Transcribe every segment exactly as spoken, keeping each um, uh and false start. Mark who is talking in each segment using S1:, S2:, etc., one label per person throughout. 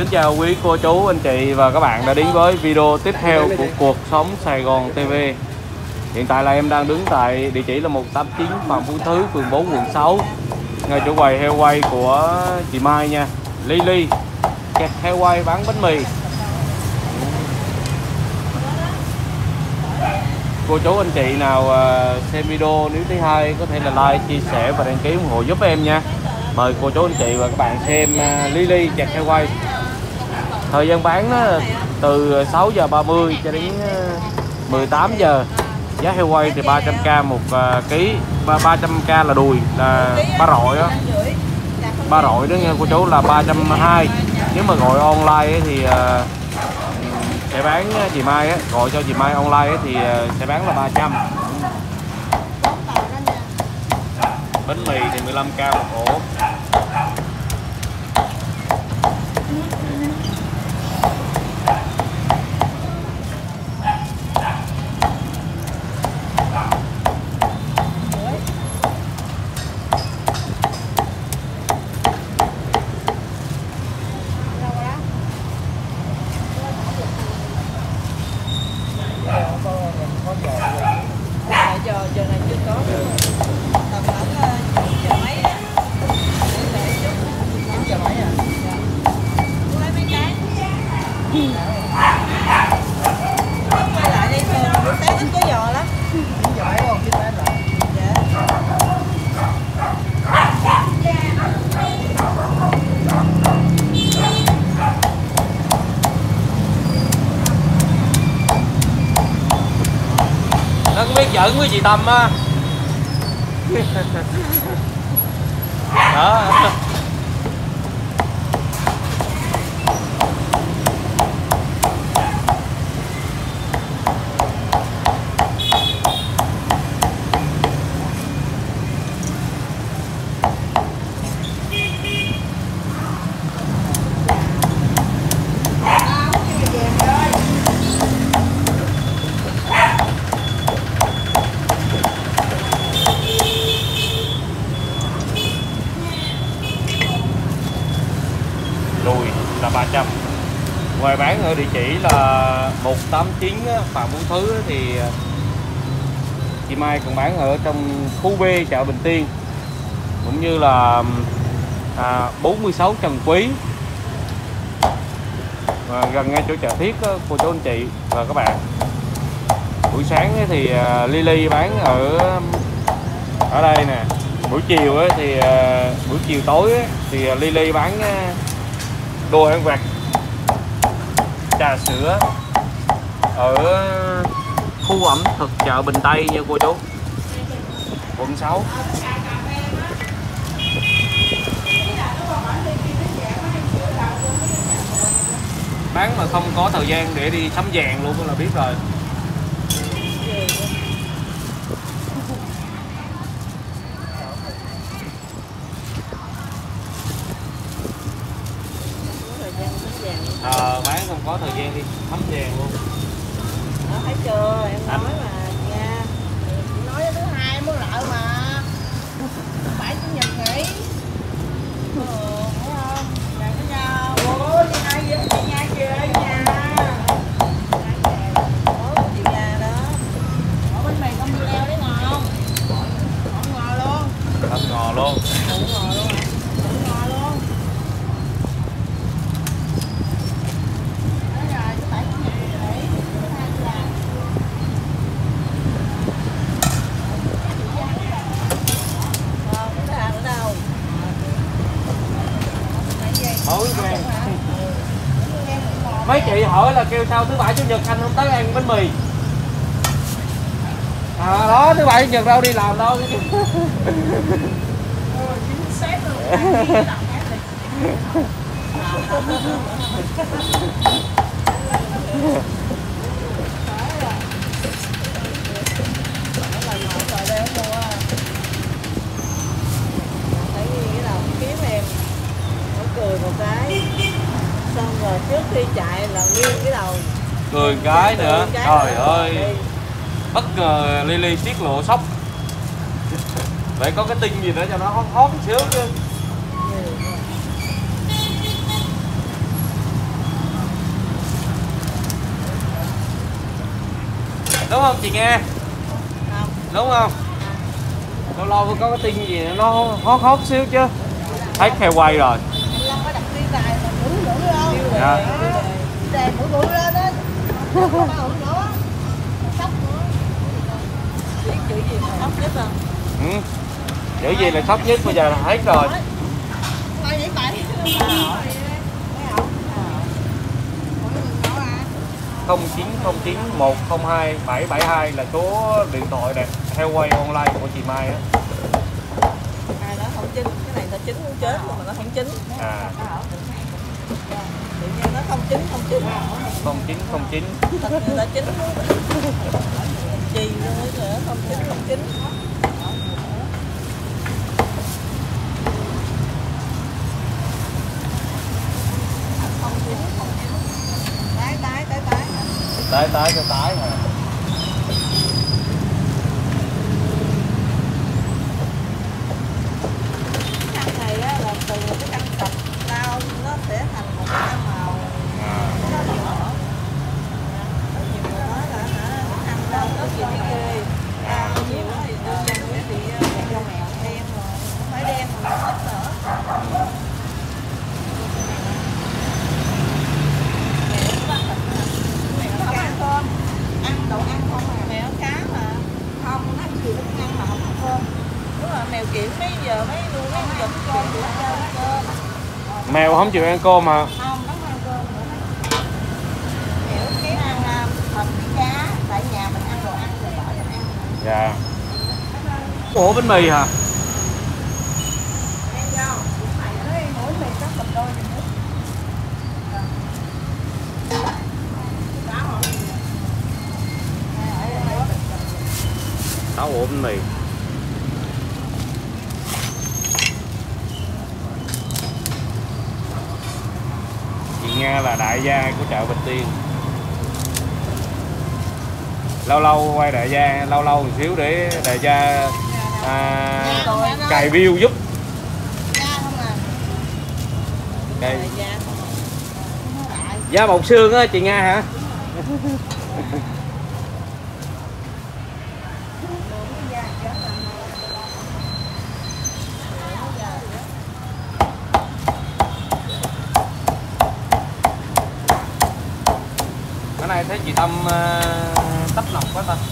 S1: Kính chào quý cô chú, anh chị và các bạn đã đến với video tiếp theo của Cuộc Sống Sài Gòn ti vi. Hiện tại là em đang đứng tại địa chỉ là một tám chín Phạm Phú Thứ, phường bốn, quận sáu, ngay chỗ quầy heo quay của chị Mai nha. Lily kẹt heo quay bán bánh mì. Cô chú anh chị nào xem video nếu thấy hay có thể là like, chia sẻ và đăng ký ủng hộ giúp em nha. Mời cô chú anh chị và các bạn xem Lily chặt heo quay. Thời gian bán đó, từ sáu giờ ba mươi cho đến mười tám giờ. Giá heo quay thì ba trăm k một ký, ba trăm k là đùi, là ba rọi đó. Ba rọi đó nha cô chú là ba trăm hai mươi. Nếu mà gọi online thì sẽ bán chị Mai á, gọi cho chị Mai online thì sẽ bán là ba trăm. Bánh mì thì mười lăm k một ổ.
S2: Giờ này chưa có tầm khoảng giờ mấy á, giờ mấy à? Lấy mấy cái. Quay lại đi thường buổi sáng ít có giò lắm. Giờ mấy không biết bán lại.
S1: Nó có biết giỡn với chị Tâm á. Đó. Đùi là ba trăm. Ngoài bán ở địa chỉ là một tám chín Phạm Phú Thứ thì chị Mai còn bán ở trong khu B chợ Bình Tiên, cũng như là à, bốn mươi sáu Trần Quý, và gần ngay chỗ chợ Thiết đó, cô chú anh chị và các bạn. Buổi sáng thì Lily bán ở ở đây nè. Buổi chiều thì buổi chiều tối thì Lily bán đồ ăn vặt, trà sữa ở khu ẩm thực chợ Bình Tây nha cô chú, quận sáu. Bán mà không có thời gian để đi sắm vàng luôn là biết rồi. Ờ, bán không có thời gian đi thấm vàng luôn.
S2: Ờ, thấy chưa, em nói mà nha. Chị nói thứ hai em mới lợi mà. Phải chủ nhật nghỉ. Ờ, thấy không? Đàn cái nhau. Ủa, chị hai với chị nha kìa ở nhà. Ủa, chị nhà đó. Ủa, bánh mì không đi leo đấy ngon. Không ngò luôn.
S1: Không ngò luôn.
S2: Không ngò luôn hả? Không ngò luôn.
S1: Mấy chị hỏi là kêu sao thứ bảy chủ nhật anh không tới ăn bánh mì. À đó, thứ bảy chủ nhật đâu đi làm đâu.
S2: Cười một cái xong rồi trước khi chạy là nghiêng cái đầu,
S1: cười cái nữa.
S2: Cái
S1: trời ơi, bất ngờ Lily tiết lộ sốc. Phải có cái tinh gì nữa cho nó hot hot một xíu chứ. Đúng không chị nghe?
S2: Không.
S1: Đúng không? Lâu lâu có cái tin gì nó hot hot xíu chứ. Thấy heo quay rồi.
S2: Anh Long có đặt đi dài mà bự bự không?
S1: Dạ.
S2: Đề bự bự lên á. Không có bao nữa. Sóc nữa. Biết chữ gì mà sóc nhất không?
S1: Ừ. Chữ gì là sốc nhất bây giờ là hết rồi.
S2: Coi vậy vậy.
S1: không chín không chín một không hai bảy bảy hai là số điện thoại đẹp heo quay online của chị Mai á.
S2: À nó không chín, cái này nó chín muốn chết luôn mà nó không chín.
S1: À.
S2: Tự nhiên nó không chín không chín.
S1: không chín không chín.
S2: Thật sự đã chín luôn. Chì luôn ấy nữa, không chín không chín. Không chín không chín. Tái tái tái tái.
S1: Tái tái cho tái hả?
S2: Cái khăn này á là từ cái khăn sạch lau nó sẽ thành một cái khăn màu. Nó nhiều nữa. Có nhiều người nói là hả, cái khăn lau nó gì đi ghê. À, nhiều quá thì đưa cho quý vị con mèo đen rồi, không phải đen mà nó hết nữa. Không ăn cơm, ăn đồ ăn không à. Mèo cá mà không, nó ăn gì nó cũng ăn mà không ăn cơm. Đúng rồi, mèo kiểm mấy giờ mấy nuôi mấy giờ cái cơm thì nó ăn cơm.
S1: Mèo không chịu ăn cơm mà.
S2: Không, nó không ăn cơm nữa. Mèo cái ăn thịt cá, tại nhà mình ăn đồ ăn rồi bỏ cho ăn.
S1: Dạ. Ủa bánh mì hả? Sáu ổ bánh mì. Chị Nga là đại gia của chợ Bình Tiên. Lâu lâu quay đại gia, lâu lâu một xíu để đại gia à, cài view giúp. Cài... Da bọc xương á chị Nga hả? Cái này thấy chị Tâm uh, tấp nập quá ta.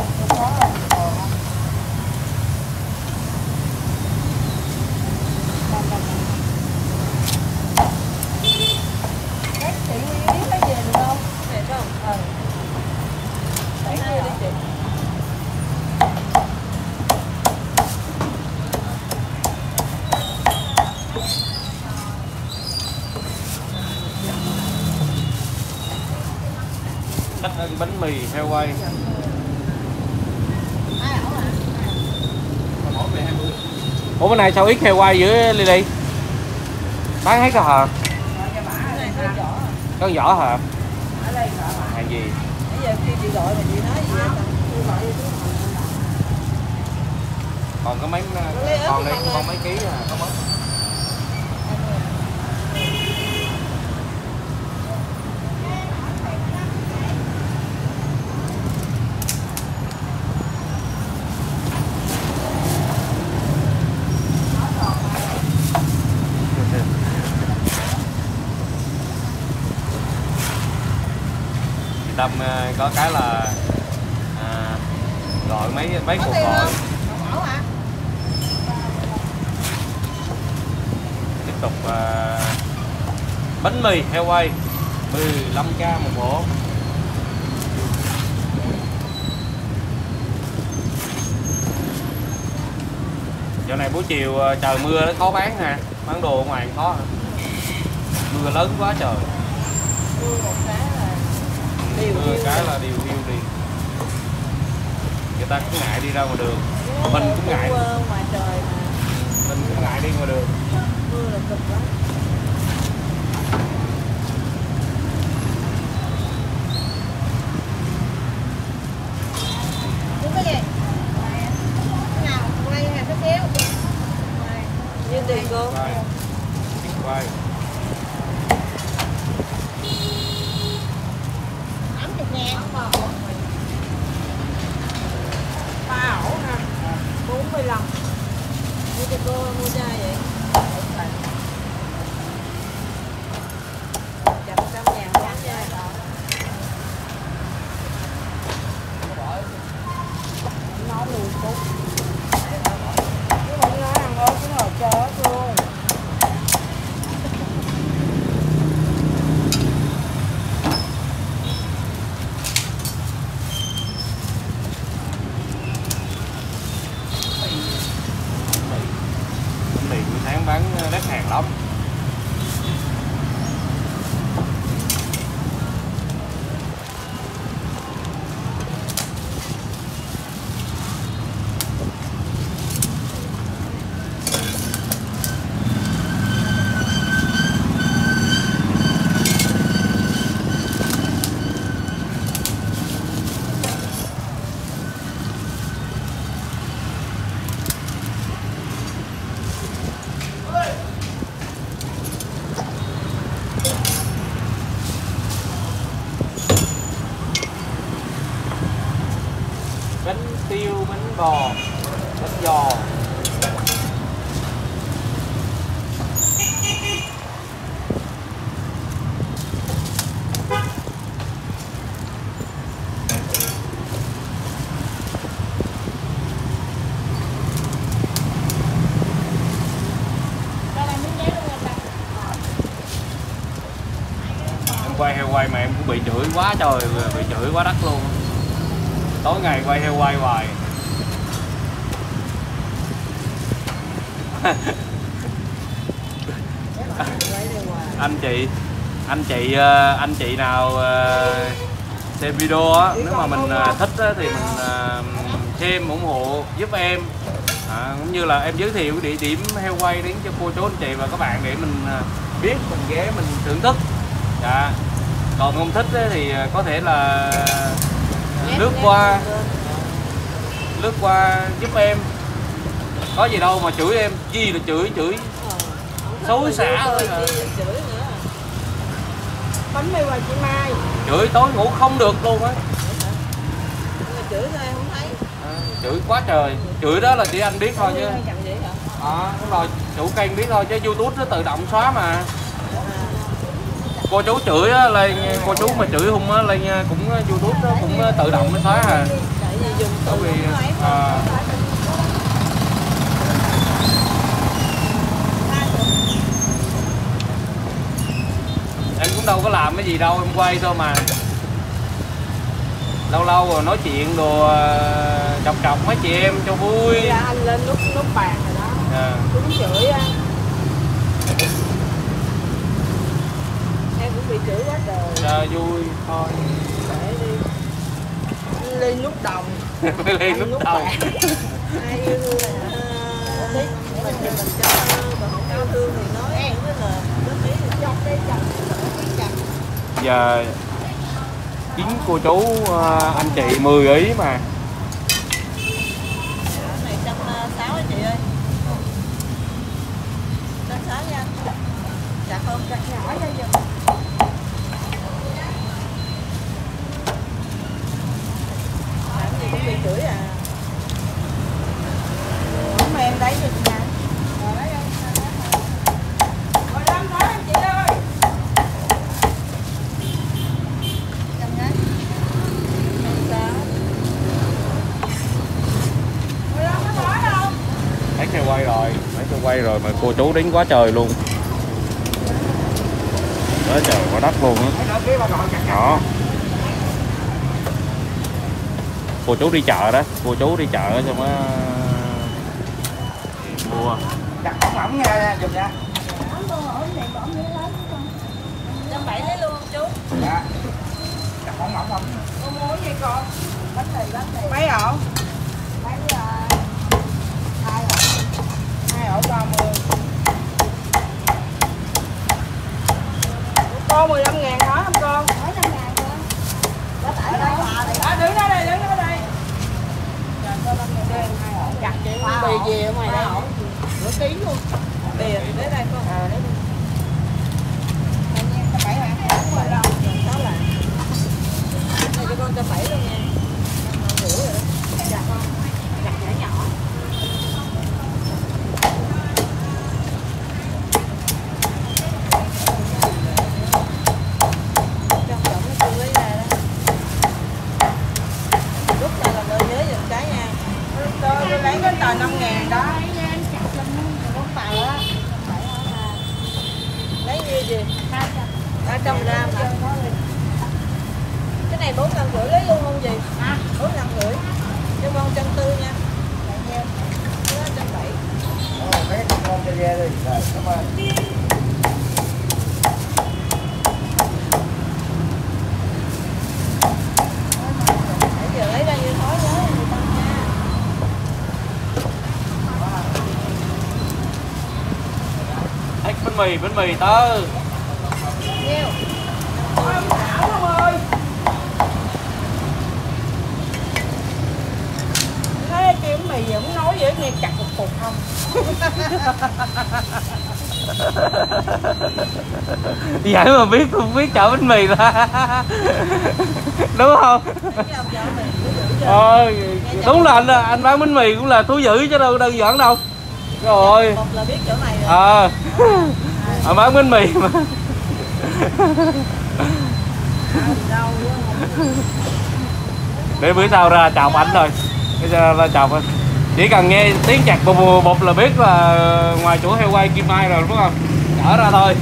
S1: Cách ăn bánh mì heo quay. Ủa bên này sao ít heo quay dữ Lily? Bán hết rồi hả? Có vỏ hả? Hàng gì?
S2: Bây giờ khi chị gọi mà chị nói gì vậy?
S1: Còn có mấy còn đây còn mấy ký à, có mấy. Tâm có cái là à, gọi mấy mấy cuộc gọi. Tiếp tục à, bánh mì heo quay mười lăm k một hộp. Giờ này buổi chiều trời mưa nó khó bán nè, bán đồ ở ngoài khó. Mưa lớn quá trời.
S2: Mưa một cái là điều
S1: mưa cái là điều yêu đi. Người ta cũng ngại đi ra ngoài đường. Mình cũng ngại.
S2: Ngoài trời mà.
S1: Mình cũng ngại đi ngoài đường.
S2: Mưa là cực lắm. Cái gì? Cái nào? Quay hay cái xéo? Như tiền cô.
S1: Quay. Quay.
S2: Mua cho cô, mua chai vậy. Chặt trăm ngàn bán chai. Nó lùi cút. Cái bánh nó ăn ớt cái hồi cho ớt luôn.
S1: Tháng bán đắt hàng lắm. Bánh tiêu, bánh bò, bánh giò. Em quay heo quay mà em cũng bị chửi quá trời, bị chửi quá đất luôn. Tối ngày quay heo quay hoài. Anh chị anh chị anh chị nào xem video á, nếu mà mình thích á, thì mình xem ủng hộ giúp em, à, cũng như là em giới thiệu địa điểm heo quay đến cho cô chú anh chị và các bạn để mình biết, mình ghé mình thưởng thức. Dạ. Còn không thích ấy, thì có thể là lướt qua lướt qua giúp em, có gì đâu mà chửi em, gì là chửi chửi xối xả thôi à.
S2: Bánh mì hoài chị Mai
S1: Chửi tối ngủ không được luôn á.
S2: Chửi thôi em không thấy.
S1: À, chửi quá trời, chửi đó là chỉ anh biết thôi chứ. À, đúng rồi, chủ kênh biết thôi chứ YouTube nó tự động xóa mà. Cô chú chửi á, lên cô chú mà chửi hung á, lên cũng YouTube đó cũng tự động nó xóa à. Bởi vì à, em cũng đâu có làm cái gì đâu, em quay thôi mà. Lâu lâu rồi nói chuyện đồ chọc chọc mấy chị em cho vui.
S2: Dạ, anh lên nút nút bàn rồi đó. À. Đúng chửi á. Em cũng bị chửi quá trời.
S1: Dạ, vui thôi.
S2: Để đi. Ly nút đồng.
S1: Ly nút đồng.
S2: Ai yêu thương là thích. Mình thì mình cho còn không yêu thương thì nói em với là nó tí thì chọc đây chọc chọc.
S1: Giờ chín cô chú anh chị mười ý mà.
S2: Cái này trăm sáu chị ơi. Trăm sáu nha. Chặt không? Chặt nhỏ ra giùm. Làm gì cũng bị chửi à. Mà em lấy được nha. Rồi lấy em. Rồi năm đó em chị ơi. Trăm nhé. Trăm sáu. Rồi năm nó nói không?
S1: Thấy xe quay rồi, thấy xe quay rồi mà cô chú đến quá trời luôn. Quá trời quá đất luôn á. Đó. Cô chú đi chợ đó, cô chú đi chợ xong á mua.
S3: Đặt bóng ổng nha, dùm nha.
S2: Trăm bảy lấy luôn chú.
S3: Dạ. Đặt bóng ổng không?
S2: Con mua gì con? Bánh này bánh này. Mấy ổ? Bánh uh, hai ổ. Hai ổ ba mươi. Cô mười lăm ngàn nói không con? mười lăm ngàn con. Đó tại đây hòa đây. À, đứng ở đây, đứng ở đây. Dạ, cô năm ngàn đen hai ổ. Chặt chị bì gì ở ngoài đây? Nửa ký luôn. Tiền đến đây con. À, đấy. Bảy bạn. Bảy đâu? Sáu bạn. Này cho con cho bảy luôn nha. Năm rưỡi rồi đó. Dạ con. Chặt nhỏ nhỏ. tờ năm ngàn đó.
S4: Bốn tờ á.
S2: Lấy nhiêu gì? ba trăm gram hả? Cái này bốn trăm rưỡi lấy luôn không gì?
S4: À,
S2: bốn trăm rưỡi. Cho con trăm tư nha. Là nhiêu? Cái đó trăm bảy.
S3: Ồ, mấy con ngon cho ghe đi. Rồi, cảm ơn.
S2: Bây giờ lấy ra như thói nhớ người ta nha.
S1: Ếch bánh mì, bánh mì tớ.
S2: Nhiêu?
S3: Ôi, ông Thảo ông ơi.
S2: Thấy kêu mì gì cũng nói vậy nghe chặt một cục không?
S1: Vậy mà biết không biết chợ bánh mì ra. Đúng không? Ờ, đúng là anh anh bán bánh mì cũng là thú dữ chứ đâu đơn giản đâu. Rồi.
S2: Một là biết chỗ này rồi.
S1: Ờ. À, bán bánh mì mà. Để bữa sau ra chào anh rồi. Bây giờ ra chào anh. Chỉ cần nghe tiếng chặt bụp bụp bụp là biết là ngoài chỗ heo quay Kim Mai rồi đúng không? Chở ra thôi.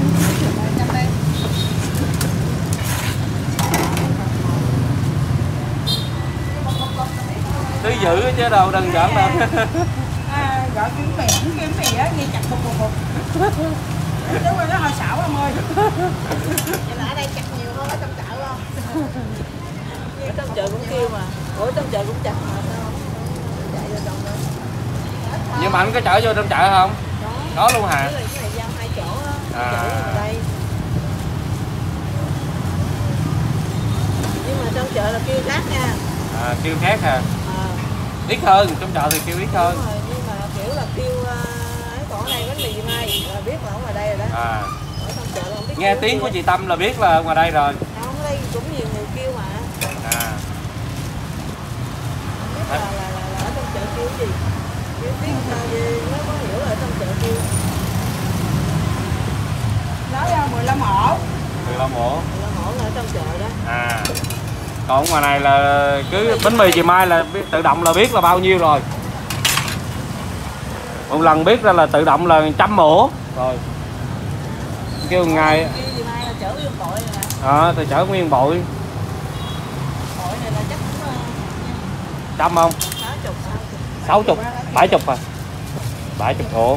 S1: Thứ dữ chứ đâu đơn giản đâu.
S2: À, gọi kiếm mì, kiếm kiếm mì á, nghe chặt bụp bụp bụp. Đúng rồi, nó hơi xảo ông ơi.
S4: vậy là ở đây chặt nhiều hơn ở trong chợ không?
S2: Ở trong chợ cũng kêu mà. Ủa trong chợ cũng chặt mà sao? Chạy vô trong đó.
S1: Nhưng mà anh có chở vô trong chợ không?
S2: Đó.
S1: Có luôn hả?
S2: Cái này cái này giao hai chỗ á.
S1: À.
S2: Chở ở đây. Nhưng mà trong chợ là kêu khác nha.
S1: À, kêu khác hả?
S2: À.
S1: Ít hơn, trong chợ thì kêu ít hơn.
S2: Đúng rồi, nhưng mà kiểu là kêu uh, ấy còn ở đây bánh mì mai là biết là ở ngoài đây rồi đó.
S1: À.
S2: Ở trong chợ là không biết.
S1: Nghe tiếng của chị Tâm là biết là ngoài đây rồi.
S2: Không, ở đây cũng nhiều người kêu mà.
S1: À.
S2: Không biết là, là, là, là ở trong chợ kêu gì. Kêu tiếng sao gì nó có hiểu là ở trong chợ kêu. Nói mười lăm ổ.
S1: mười lăm ổ.
S2: mười lăm ổ là ở trong chợ đó.
S1: À. Còn ngoài này là cứ bánh mì chị Mai là biết, tự động là biết là bao nhiêu rồi. Một lần biết ra là tự động là trăm ổ rồi. Kêu ngày.
S2: Kêu gì mai là chở nguyên bội rồi nè.
S1: À, tôi chở nguyên bội.
S2: Bội này là chắc cũng
S1: Trăm không?
S2: sáu chục,
S1: Sáu chục, bảy chục à? Bảy chục ổ.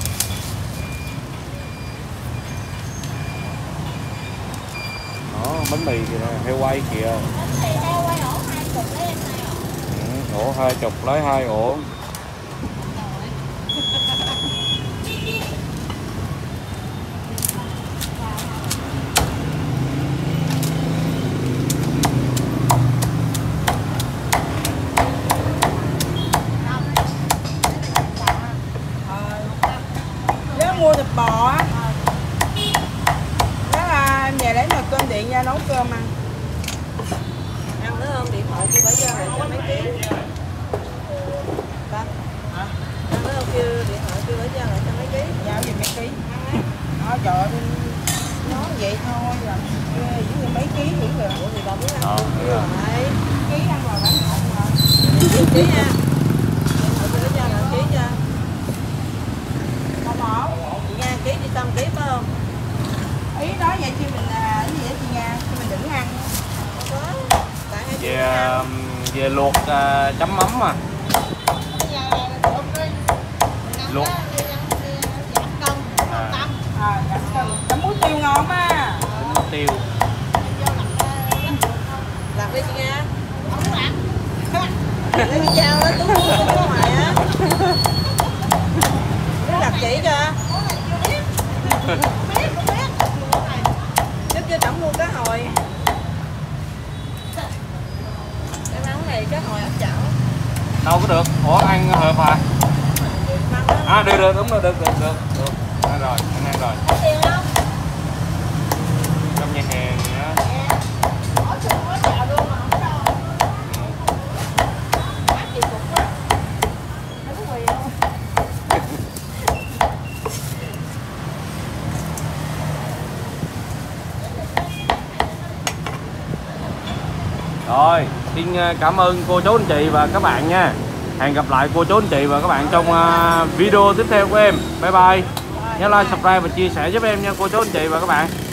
S1: Đó, bánh mì kìa, heo quay kìa.
S4: Thì heo quay ổ hai chục lấy em này ổ.
S1: Ừ, ổ hai chục lấy hai ổ.
S2: Nếu mua thịt bò á, đó là em về lấy nồi cơm điện ra nấu cơm ăn. Ăn nữa không? Điện thoại kêu phải ra rồi cho mấy ký. Ba. Hả? Ăn nữa không? Kêu điện thoại kêu phải ra rồi cho mấy ký. Dạ gì mấy ký? Đó trời ơi, nói vậy thôi rồi. Giữ mấy ký giữ rồi. Ủa thì bà muốn ăn
S1: Ờ,
S2: cơm
S1: rồi.
S2: ký ăn vào bánh trộn rồi. Ký nha. Điện thoại kêu phải ra rồi ký cho. Chị Nga ký chị Tâm ký phải không? Ý nói vậy chứ mình là cái gì vậy chị Nga? Chứ mình đừng ăn. Không có. Tại hai chị
S1: Về
S2: ăn.
S1: về luộc uh, chấm mắm mà. Luộc. À.
S2: À, chấm muối tiêu ngon á.
S1: Chấm tiêu.
S2: Làm đi chị Nga. Không muốn làm. Lấy cái dao đó tú ở ngoài á. Đặt chỉ cho. Giúp cho Trọng mua cá hồi. Cái món này cá hồi ốc chảo.
S1: Đâu có được. Ủa ăn hợp à? À được được đúng rồi được được được được. Ăn rồi, anh ăn rồi.
S4: Tiền không?
S1: Trong nhà hàng á.
S4: Ở trường có chợ luôn mà không có đâu. Mắc gì cục quá. Nó có quỳ không?
S1: Rồi, xin cảm ơn cô chú anh chị và các bạn nha. Hẹn gặp lại cô chú anh chị và các bạn trong video tiếp theo của em. Bye bye. Nhớ like, subscribe và chia sẻ giúp em nha cô chú anh chị và các bạn.